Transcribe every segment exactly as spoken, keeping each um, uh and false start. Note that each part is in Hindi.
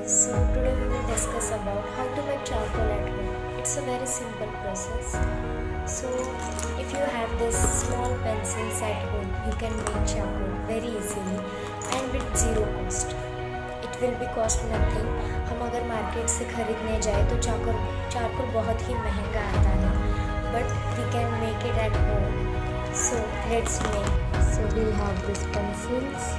guys, so today we will discuss about how to make charcoal at home. It's a very simple process. So if you have this small pencils at home, you can make charcoal very easily and with zero cost. It will be cost nothing. हम अगर मार्केट से खरीदने जाए तो चारकोल चारकोल बहुत ही महंगा आता है, but we can make it at home. So let's make. So we have this pencils.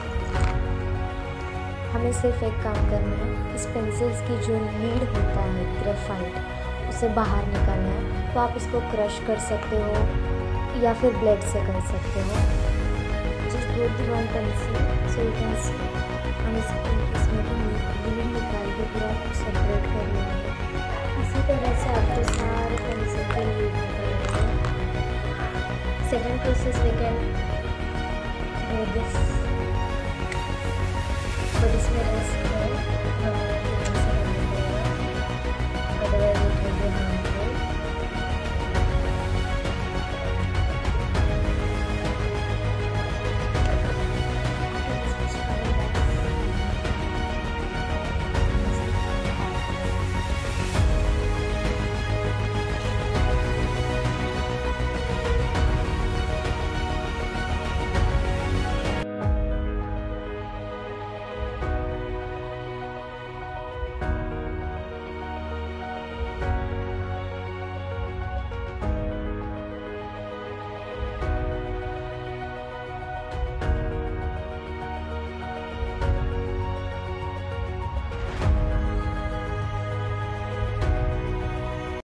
हमें सिर्फ एक काम करना है, इस पेंसिल्स की जो लीड होता है ग्रेफाइट उसे बाहर निकालना है. तो आप इसको क्रश कर सकते हो या फिर ब्लेड से कर सकते हो. Just go to one pencil so you can see. हम इसको इसमें तो लीड निकाल के पूरा सेपरेट कर लेंगे. इसी तरह से आपको सारे पेंसिल के लीड निकालेंगे. Second process we can do this.